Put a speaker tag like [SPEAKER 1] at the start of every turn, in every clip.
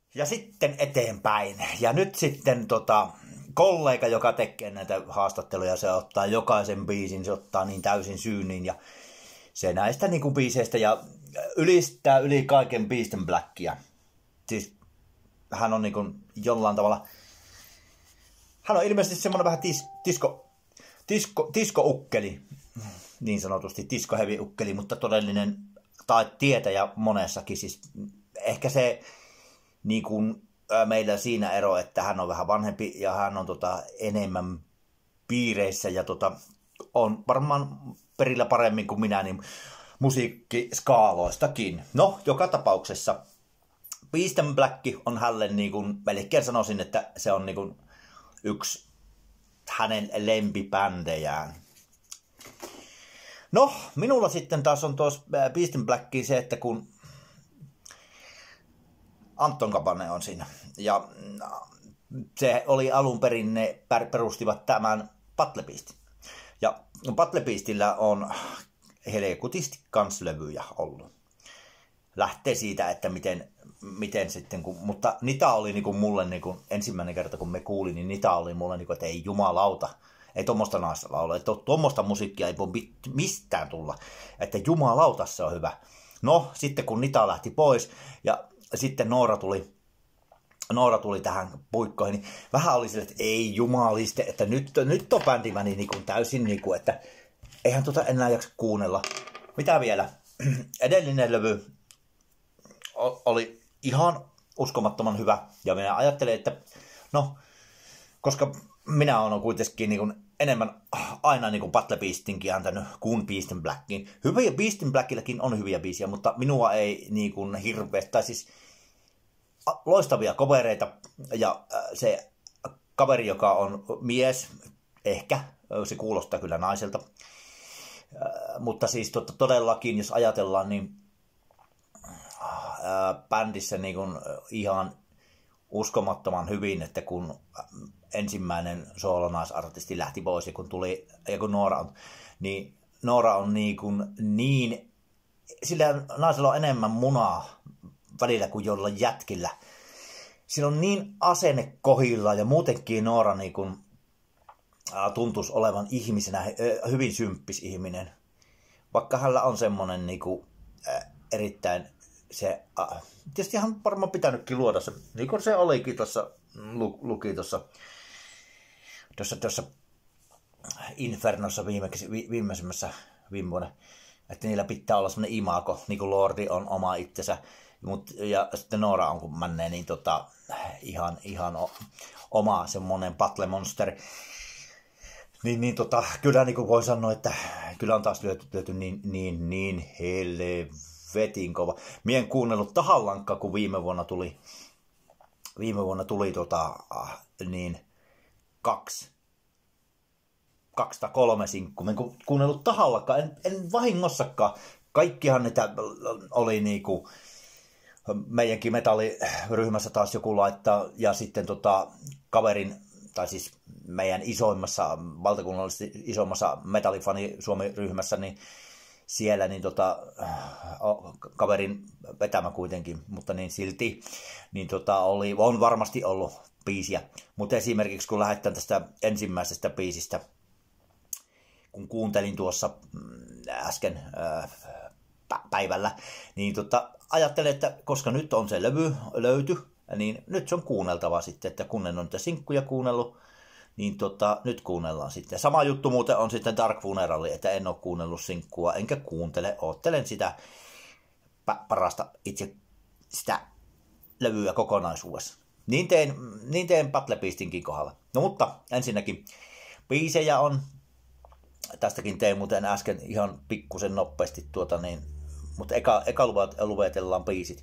[SPEAKER 1] Ja sitten eteenpäin. Ja nyt sitten kollega, joka tekee näitä haastatteluja, se ottaa jokaisen biisin, se ottaa niin täysin syyniin ja se näistä niinku biiseistä ja ylistää yli kaiken Beast in Blackia. Siis hän on niinku jollain tavalla, hän on ilmeisesti semmoinen vähän disko-ukkeli, niin sanotusti disko-heavy-ukkeli, mutta todellinen tietäjä monessakin. Siis ehkä se niin kuin meillä siinä ero, että hän on vähän vanhempi ja hän on enemmän piireissä ja on varmaan perillä paremmin kuin minä niin musiikkiskaaloistakin. No, joka tapauksessa Beast in Black on hänelle niin kuin, melkein sanoisin, että se on niin kuin yksi hänen lempibändejään. No, minulla sitten taas on tuossa Beast in Blackiin se, että kun Anton Kapanen on siinä. Ja se oli alun perin, ne perustivat tämän Battle Beastin. Ja Battle Beastillä on helekutisti kans levyjä ollut. Lähtee siitä, että miten sitten, mutta Nita oli niinku mulle niinku, ensimmäinen kerta kun me kuulin, niin Nita oli mulle niinku, että ei jumalauta, ei tuommoista naista laulaa, että tuommoista musiikkia ei voi mistään tulla, että jumalauta se on hyvä. No, sitten kun Nita lähti pois ja sitten Noora tuli tähän puikkoihin, niin vähän oli sille, että ei jumaliste, että nyt on bändi meni niin kuin täysin, niin kuin, että eihän enää jaksa kuunnella. Mitä vielä? Edellinen levy oli ihan uskomattoman hyvä, ja minä ajattelin, että no, koska minä olen kuitenkin niin kuin enemmän aina niin kuin Battle Beastinkin antanut kuin Beast in Blackin. Hyviä Beast in Blackillakin on hyviä biisiä, mutta minua ei niin kuin hirveästi, tai siis loistavia covereita, ja se kaveri, joka on mies, ehkä, se kuulostaa kyllä naiselta, mutta siis todellakin, jos ajatellaan, niin bändissä niin kuin ihan uskomattoman hyvin, että kun ensimmäinen soolonaisartisti lähti pois ja kun Noora on niin sillä naisella on enemmän munaa välillä kuin jollain jätkillä. Sillä on niin asenne kohillaan ja muutenkin Noora niin kuin, tuntuisi olevan ihmisenä hyvin symppis ihminen. Vaikka hänellä on semmoinen niin kuin, erittäin se, tietysti ihan varmaan pitänytkin luoda se, niin kuin se olikin tuossa, luki tuossa Infernossa viimeisimmässä viime vuonna, että niillä pitää olla semmoinen imago, niin kuin Lordi on oma itsensä, ja sitten Noora on, kun männee, niin ihan oma semmoinen battle monster. Kyllä niin kuin voi sanoa, että kyllä on taas löyty niin helvetin kova. Mie en kuunnellut tahallankka, kun viime vuonna tuli niin 2 tai 3 sinkku. Mä en kuunnellut tahallakaan, en vahingossakaan. Kaikkihan niitä oli niinku meidänkin metalliryhmässä taas joku laittaa, ja sitten kaverin, tai siis meidän valtakunnallisesti isoimmassa metallifani Suomi-ryhmässä, niin siellä niin kaverin vetämä kuitenkin, mutta niin silti, niin on varmasti ollut biisiä. Mutta esimerkiksi kun lähdetään tästä ensimmäisestä biisistä, kun kuuntelin tuossa äsken päivällä, niin ajattelin, että koska nyt on se levy löyty, niin nyt se on kuunneltava sitten, että kun en ole niitä sinkkuja kuunnellut, niin nyt kuunnellaan sitten. Sama juttu muuten on sitten Dark Funeral, että en ole kuunnellut sinkkua, enkä kuuntele, oottelen sitä parasta itse sitä levyä kokonaisuudessa. Niin teen Battle Beastinkin kohdalla. No mutta ensinnäkin biisejä on, tästäkin tein muuten äsken ihan pikkusen nopeasti mutta eka luetellaan biisit.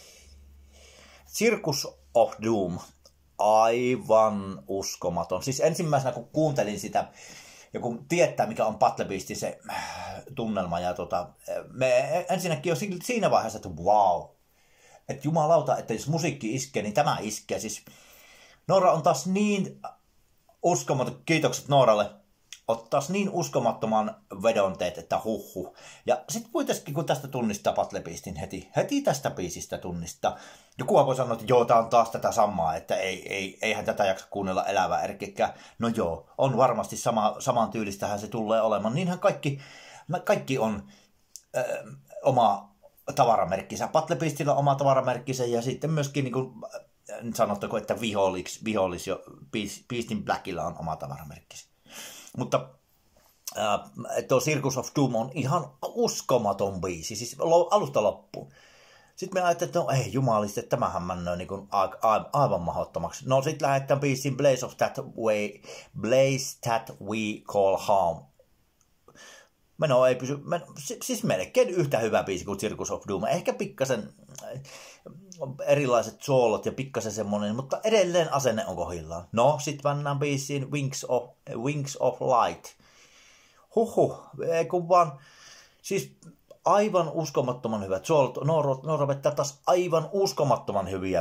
[SPEAKER 1] Circus of Doom. Aivan uskomaton. Siis ensimmäisenä kun kuuntelin sitä, ja kun tietää mikä on Battle Beastin se tunnelma, ja me ensinnäkin jo siinä vaiheessa, että wow, että jumalauta, että jos musiikki iskee, niin tämä iskee. Siis Noora on taas niin uskomaton, kiitokset Nooralle, ottaisi niin uskomattoman vedonteet, että huhhuh. Ja sitten kuitenkin, kun tästä tunnistaa Battle Beastin heti tästä biisistä tunnistaa. Joku voi sanoa, että joo, tää on taas tätä samaa, että eihän tätä jaksa kuunnella elävää erkekään. No joo, on varmasti saman tyylistähän se tulee olemaan. Niinhän kaikki on oma tavaramerkkinsä. Battle Beastillä on oma tavaramerkkinsä ja sitten myöskin niin kuin, sanottako, että vihollis jo Beast in Blackilla on oma tavaramerkkinsä. Mutta tuo Circus of Doom on ihan uskomaton biisi, siis alusta loppuun. Sitten me ajattelin, että no ei jumalista, että tämähän mennään niin aivan mahdottomaksi. No sitten lähdetään biisiin Blaze That We Call Home. Meno ei pysy, siis melkein yhtä hyvä biisi kuin Circus of Doom. Ehkä pikkasen erilaiset soolot ja pikkasen semmoinen, mutta edelleen asenne on kohdillaan. No, sitten mennään biisiin Wings of Light. Kun vaan, siis aivan uskomattoman hyvät soolot. Noora vetää taas aivan uskomattoman hyviä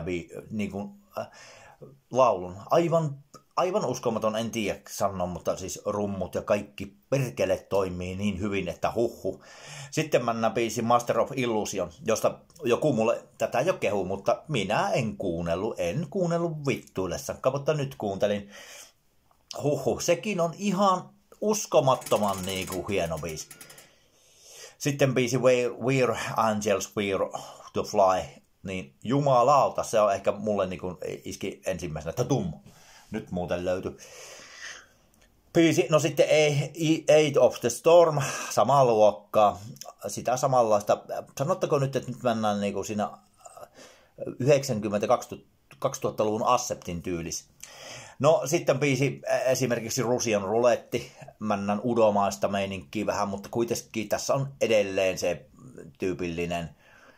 [SPEAKER 1] laulun. Aivan uskomaton, en tiedä sanoa, mutta siis rummut ja kaikki perkele toimii niin hyvin, että huhhuh. Sitten mennään biisiin Master of Illusion, josta joku mulle tätä jo kehu, mutta minä en kuunnellut vittuillessakaan, mutta nyt kuuntelin. Sekin on ihan uskomattoman hieno biisi. Sitten biisi We're Angels, We're to Fly, niin jumalauta, se on ehkä mulle iski ensimmäisenä, että nyt muuten löytyi. Biisi, no sitten Age of the Storm, samaa luokkaa, sitä samanlaista. Sanottako nyt, että nyt mennään siinä 90-2000-luvun Acceptin tyylis. No sitten biisi esimerkiksi Russian Ruletti, mennään udomaista meininkiä vähän, mutta kuitenkin tässä on edelleen se tyypillinen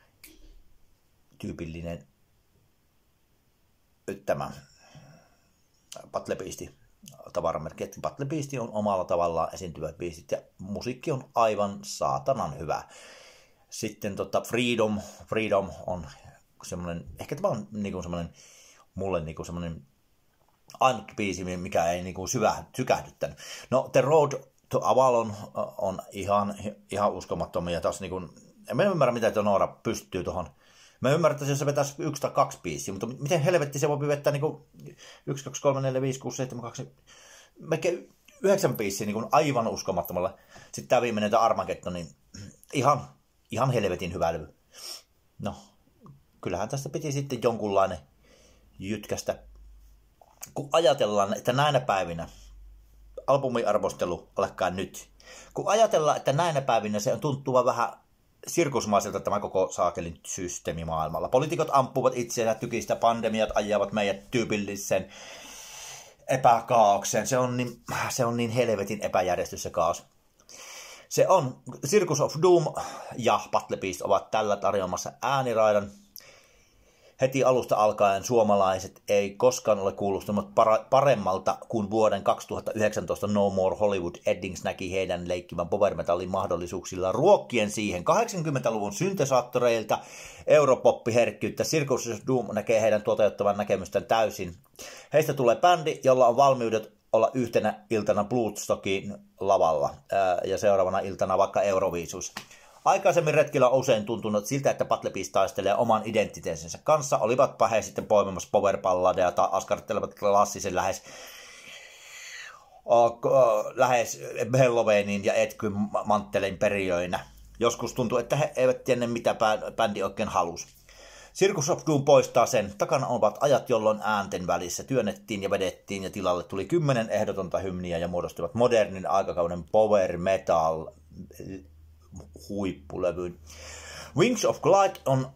[SPEAKER 1] tämä Battle Beast tavaramerkki, että Battle Beast on omalla tavallaan esiintyvät biisit ja musiikki on aivan saatanan hyvä. Sitten Freedom on semmoinen, ehkä tämä on semmoinen, mulle semmoinen ainut biisi, mikä ei sykähdyttänyt. No The Road to Avalon on ihan uskomattomia. Taas en ymmärrä, mitä Noora pystyy tuohon. Mä ymmärrän, että jos se vetäisi 1 tai 2 biisiä, mutta miten helvetti se voi vettää 1, 2, 3, 4, 5, 6, 7, 2, melkein 9 biisiä aivan uskomattomalla. Sitten tämä viimeinen Armageddon, niin ihan helvetin hyvä levy. No, kyllähän tästä piti sitten jonkunlainen jytkästä. Kun ajatellaan, että näinä päivinä, albumiarvostelu alkaa nyt, kun ajatellaan, että näinä päivinä se on tuntuva vähän sirkusmaiselta tämä koko saakelin systeemi maailmalla. Poliitikot ampuvat itseään tykistä, pandemiat ajavat meidät tyypilliseen epäkaaukseen. Se on niin helvetin epäjärjestys se kaos. Se on Circus of Doom ja Battle Beast ovat tällä tarjoamassa ääniraidan. Heti alusta alkaen suomalaiset ei koskaan ole kuulostunut paremmalta, kun vuoden 2019 No More Hollywood Eddings näki heidän leikkivän power metallin mahdollisuuksilla ruokkien siihen 80-luvun syntesaattoreilta europoppiherkkyyttä. Circus of Doom näkee heidän toteuttavan näkemystään täysin. Heistä tulee bändi, jolla on valmiudet olla yhtenä iltana Bloodstockin lavalla ja seuraavana iltana vaikka Euroviisus. Aikaisemmin retkillä on usein tuntunut siltä, että Battle Beast taistelee oman identiteettinsä kanssa. Olivatpa he sitten poimimassa powerballadeja tai askartelevat klassisen lähes Halloweenin ja Etkyn manttelin perijöinä. Joskus tuntuu, että he eivät tiedä, mitä bändi oikein halusi. Circus of Doom poistaa sen. Takana ovat ajat, jolloin äänten välissä työnnettiin ja vedettiin ja tilalle tuli 10 ehdotonta hymniä ja muodostivat modernin aikakauden power metal huippulevyn. Wings of Light on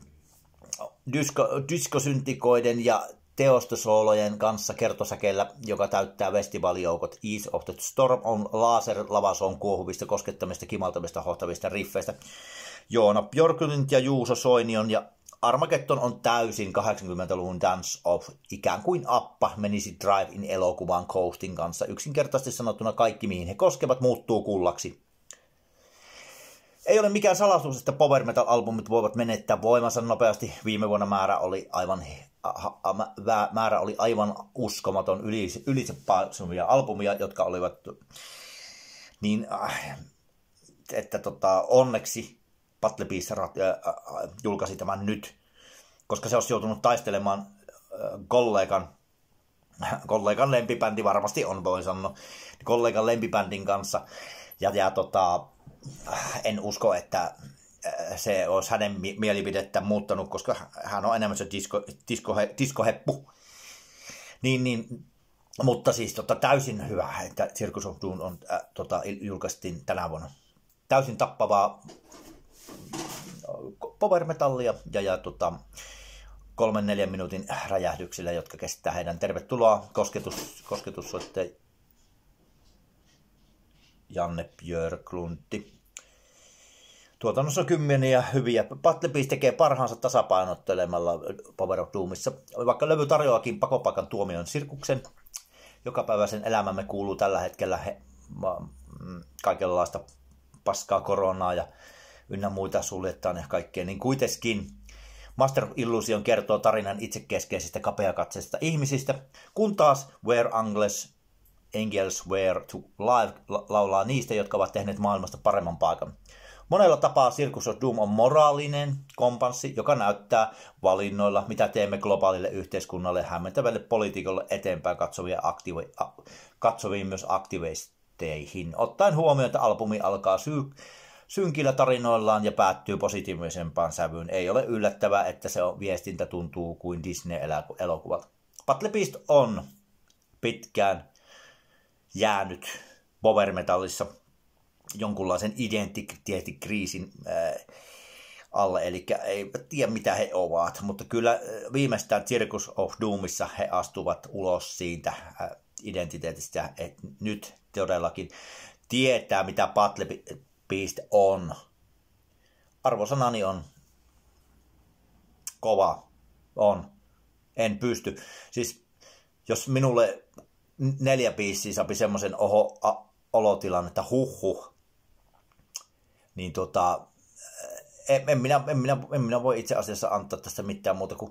[SPEAKER 1] diskosyntikoiden ja teostosoolojen kanssa kertosäkeellä, joka täyttää festivaalijoukot. Ease of the Storm on laser-lavason kuohuvista, koskettamista, kimaltamista, hohtavista riffeistä. Joona Björklund ja Juuso Soinion ja Armageddon on täysin 80-luvun dance of, ikään kuin appa menisi Drive-in elokuvaan Coastin kanssa. Yksinkertaisesti sanottuna kaikki, mihin he koskevat, muuttuu kullaksi. Ei ole mikään salaisuus, että power metal-albumit voivat menettää voimansa nopeasti. Viime vuonna määrä oli aivan uskomaton ylitsepääseviä albumia, jotka olivat niin, että onneksi Battle Beast julkaisi tämän nyt, koska se olisi joutunut taistelemaan kollegan lempibändi, varmasti on, voi sanoa, kollegan lempibändin kanssa, ja en usko, että se olisi hänen mielipidettä muuttanut, koska hän on enemmän se diskoheppu. Mutta siis täysin hyvä, että Circus of Doom on, julkaistiin tänä vuonna. Täysin tappavaa power metallia ja 3-4 minuutin räjähdyksillä, jotka kestää heidän tervetuloa kosketussoittaja Janne Björklunti. Tuotannossa kymmeniä hyviä. Battle Beast tekee parhaansa tasapainottelemalla Power of Doomissa. Vaikka levy tarjoakin pakopaikan tuomion sirkuksen, jokapäiväisen elämämme kuuluu tällä hetkellä kaikenlaista paskaa, koronaa ja ynnä muita suljetaan ja kaikkea, niin kuitenkin Master of Illusion kertoo tarinan itsekeskeisistä kapeakatseisista ihmisistä, kun taas Where Angels Were to Live laulaa niistä, jotka ovat tehneet maailmasta paremman paikan. Monella tapaa Circus of Doom on moraalinen kompanssi, joka näyttää valinnoilla, mitä teemme globaalille yhteiskunnalle, hämmentävälle politiikolle eteenpäin katsoviin myös aktivisteihin. Ottaen huomioon, että albumi alkaa synkillä tarinoillaan ja päättyy positiivisempaan sävyyn. Ei ole yllättävää, että se viestintä tuntuu kuin Disney-elokuvalta. Battle Beast on pitkään jäänyt power metallissa jonkunlaisen identiteettikriisin alle, eli ei tiedä mitä he ovat, mutta kyllä viimeistään Circus of Doomissa he astuvat ulos siitä identiteetistä, että nyt todellakin tietää mitä Battle Beast on. Arvosanani on kova, on, en pysty. Siis jos minulle 4 biisiä sapi semmoisen olotilan, että niin en minä voi itse asiassa antaa tästä mitään muuta kuin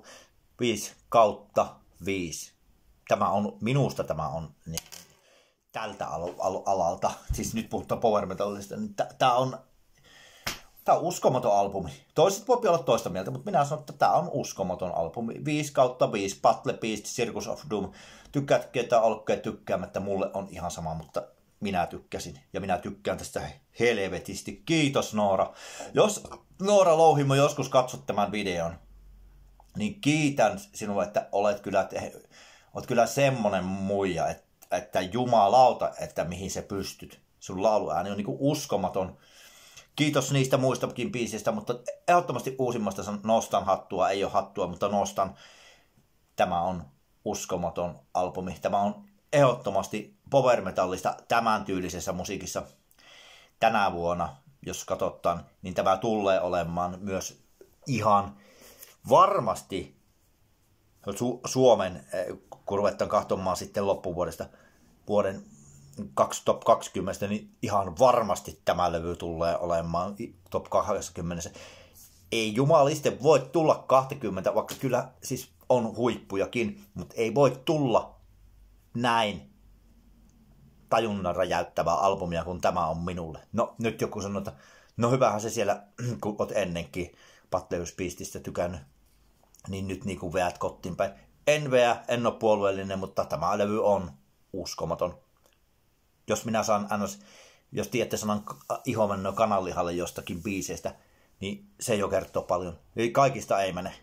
[SPEAKER 1] 5/5. Minusta tämä on niin, tältä alalta, siis nyt puhutaan power metallista, niin tämä on uskomaton albumi. Toiset voi olla toista mieltä, mutta minä sanon, että tämä on uskomaton albumi. 5/5, Battle Beast, Circus of Doom. Tykkäät ketä olkeen tykkäämättä, mulle on ihan sama, mutta minä tykkäsin. Ja minä tykkään tästä helvetisti. Kiitos Noora. Jos Noora Louhimo joskus katsot tämän videon, niin kiitän sinua, että olet kyllä semmonen muija, että jumalauta, että mihin se pystyt. Sun lauluääni on niinku uskomaton. Kiitos niistä muistakin biisistä, mutta ehdottomasti uusimmasta nostan hattua. Ei ole hattua, mutta nostan. Tämä on uskomaton albumi. Tämä on ehdottomasti power metallista tämän tyylisessä musiikissa tänä vuonna, jos katsotaan, niin tämä tulee olemaan myös ihan varmasti Suomen, kun ruvetaan katsomaan sitten loppuvuodesta vuoden top 20, niin ihan varmasti tämä levy tulee olemaan top 20. Ei jumaliste voi tulla 20, vaikka kyllä siis on huippujakin, mutta ei voi tulla näin tajunnan räjäyttävää albumia, kun tämä on minulle. No nyt joku sanoo, että no hyvähän se siellä, kun olet ennenkin Battle Beastistä tykännyt, niin nyt niin kuin veät kottiin päin. En veä, en ole puolueellinen, mutta tämä levy on uskomaton. Jos minä saan jos tiedätte sanan ihomennön kananlihalle jostakin biiseistä, niin se jo kertoo paljon. Eli kaikista ei mene.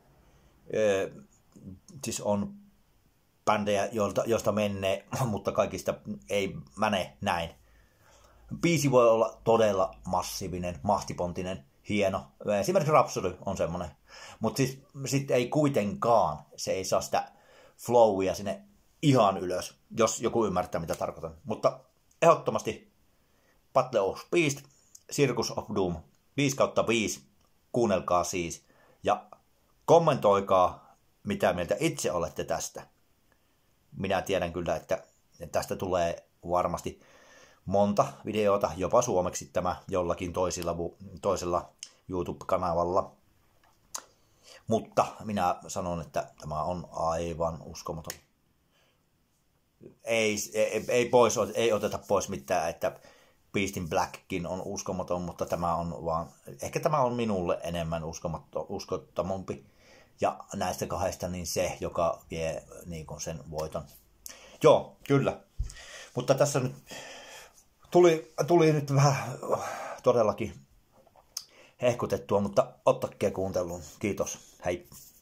[SPEAKER 1] Siis on bändejä, joista menee, mutta kaikista ei mene näin. Biisi voi olla todella massiivinen, mahtipontinen, hieno. Esimerkiksi Rhapsody on semmoinen. Mutta siis sitten ei kuitenkaan, se ei saa sitä flowia sinne ihan ylös, jos joku ymmärtää mitä tarkoitan. Mutta ehdottomasti Battle of Beast, Circus of Doom, 5/5, kuunnelkaa siis. Ja kommentoikaa, mitä mieltä itse olette tästä. Minä tiedän kyllä, että tästä tulee varmasti monta videota, jopa suomeksi tämä jollakin toisella YouTube-kanavalla. Mutta minä sanon, että tämä on aivan uskomaton. Ei oteta pois mitään, että Beast in Blackkin on uskomaton, mutta tämä on vaan, ehkä tämä on minulle enemmän uskottomampi. Ja näistä kahdesta niin se, joka vie niin kuin sen voiton. Joo, kyllä. Mutta tässä nyt tuli nyt vähän todellakin hehkutettua, mutta ottakaa kuunteluun. Kiitos. Hei.